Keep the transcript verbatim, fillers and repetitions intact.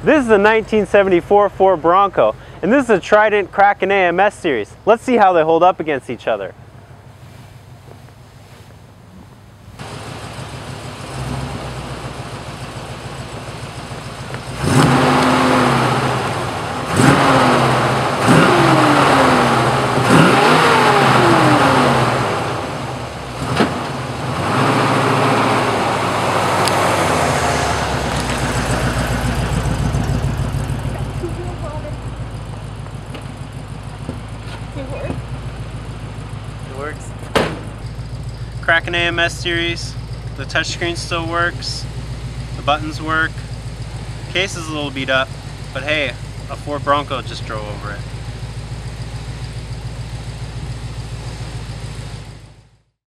This is a nineteen seventy-four Ford Bronco, and this is a Trident Kraken A M S series. Let's see how they hold up against each other. It works. Kraken A M S series. The touchscreen still works. The buttons work. Case is a little beat up, but hey, a Ford Bronco just drove over it.